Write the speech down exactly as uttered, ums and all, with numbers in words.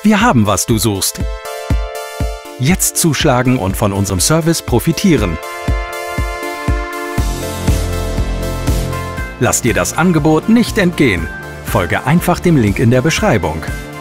Wir haben, was du suchst. Jetzt zuschlagen und von unserem Service profitieren. Lass dir das Angebot nicht entgehen. Folge einfach dem Link in der Beschreibung.